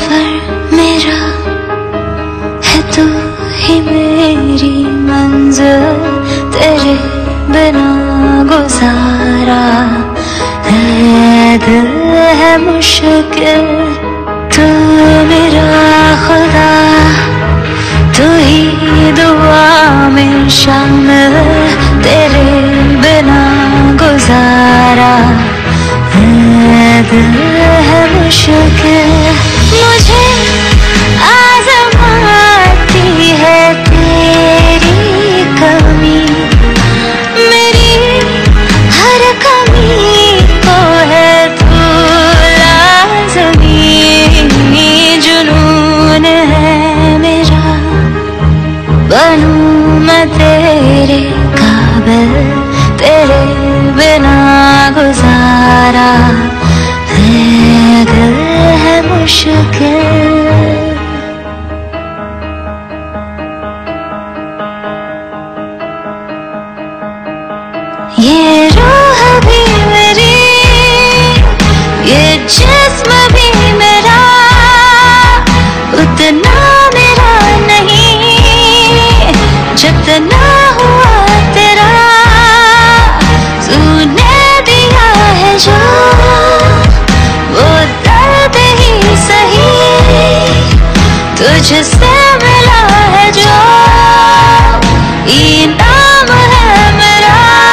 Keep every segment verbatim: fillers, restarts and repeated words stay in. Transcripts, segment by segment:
सफर मेरा है तू ही मेरी मंजिल, तेरे बिना गुजारा है दिल है मुश्किल। तू मेरा खुदा, तू ही दुआ में शामिल, तेरे बिना गुजारा है दिल है मुश्किल। मुझे आज़माती है तेरी कमी, मेरी हर कमी को है तू लाज़मी। जुनून है मेरा, बनूं मैं तेरे काबिल, तेरे बिना गुजारा है दिल है मुश्किल। ये रूह भी मेरी, ये जिस्म भी मेरा, उतना मेरा नहीं जितना हुआ तेरा। तूने दिया है जो वो दर्द ही सही, तुझसे मिला है जो इनाम है मेरा।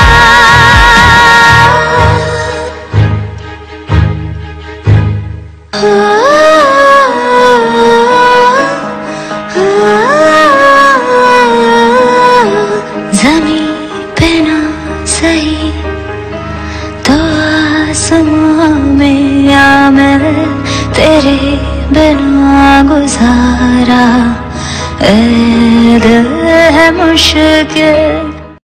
ज़मीं पे ना सही तो आसमां में आमिल, तेरे बिना गुजारा ए दिल है मुश्किल।